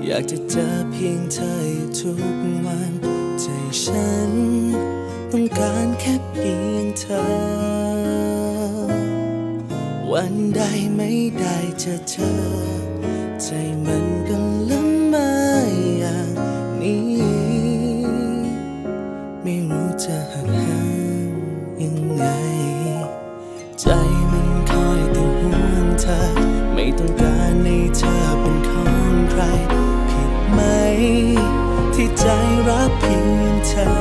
อยากจะเจอเพียงเธออยู่ทุกวันใจฉันต้องการแค่เพียงเธอวันใดไม่ได้เจอเธอใจมันก็ละเมออย่างนี้ไม่รู้จะหักห้ามยังไงใจมันคอยแต่ห่วงเธอไม่ต้องการให้เธอเป็นของใครผิดไหมที่ใจรักเพียงเธอ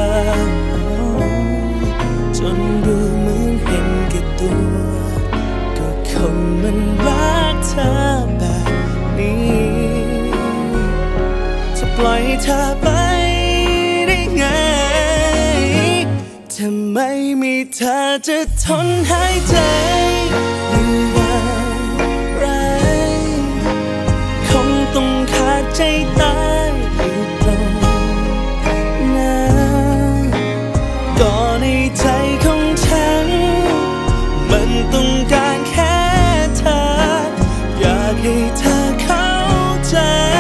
จนดูเหมือนเห็นแก่ตัวก็คนมันรักเธอแบบนี้จะปล่อยเธอไปได้ไงถ้าไม่มีเธอจะทนหายใจอยู่อย่างไรคงต้องขาดใจตายอยู่ตรงนั้นก่อนในใจของฉันมันต้องการแค่เธออยากให้เธอเข้าใจ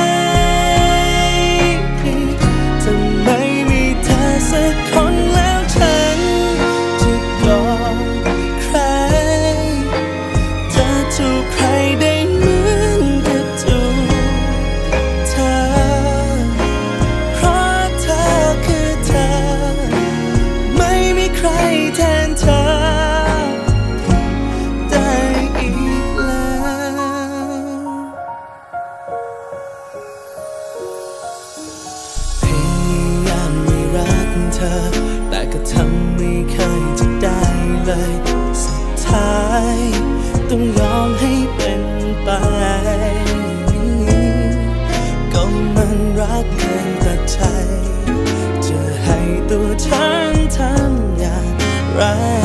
ถ้าไม่มีเธอสักคนแล้วฉันจะยอมใครจะถูกใครได้เหมือนกับถูกเธอเพราะเธอคือเธอไม่มีใครแทนเธอได้อีกแล้วพยายามไม่รักเธอแต่ก็ทำไม่เคยจะได้เลยสุดท้ายต้องยอมให้เป็นไปก็มันรักเกินตัดใจจะให้ตัวฉันทำอย่างไร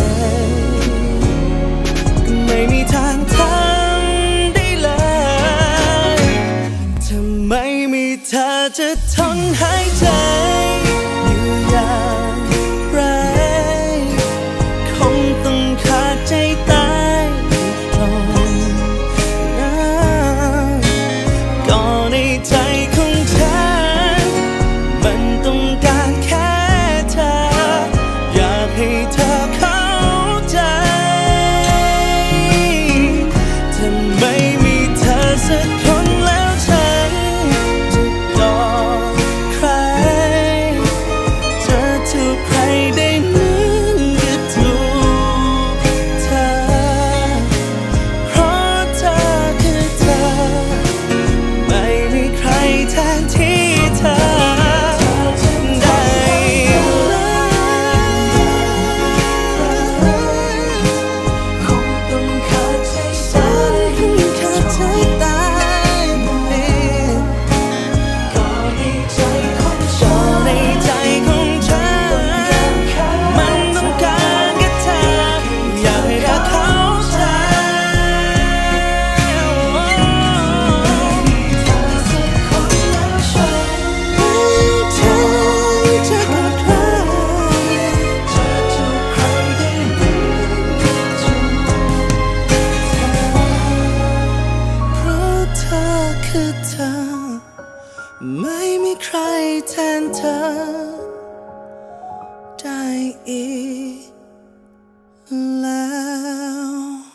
ก็ไม่มีทางทำได้เลยถ้าไม่มีเธอจะทนหายใจอยู่อย่างไรคงต้องขาดใจตายอยู่ตรงนั้นก่อนในใจของฉันมันต้องการแค่เธออยากให้เธอเข้าใจถ้าไม่มีเธอสักคนแล้วฉันจะยอมใครจะถูกใครได้เหมือนกับถูกเธอเพราะเธอคือเธอไม่มีใครแทนที่เธอได้คงต้องขาดใจตายก่อนในใจของฉันมันต้องการแค่เธออยากให้เธอเข้าใจเธอจะกอดใครจะจูบใครได้เหมือนกับจูบเพราะเธอคือเธอไม่มีใครแทนเธอได้อีกแล้ว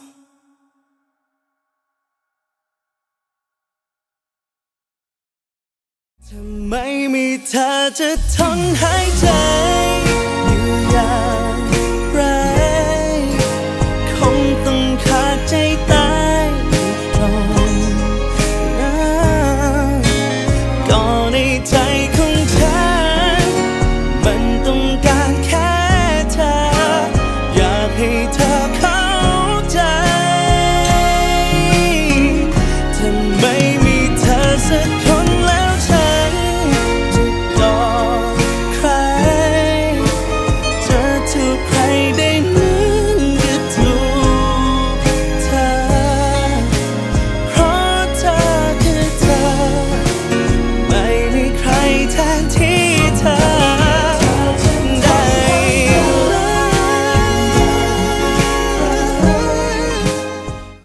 ถ้าไม่มีเธอจะทนหายใจอยู่อย่างไรคงต้องขาดใจตายอยู่ตรงนั้นก่อนในใจของ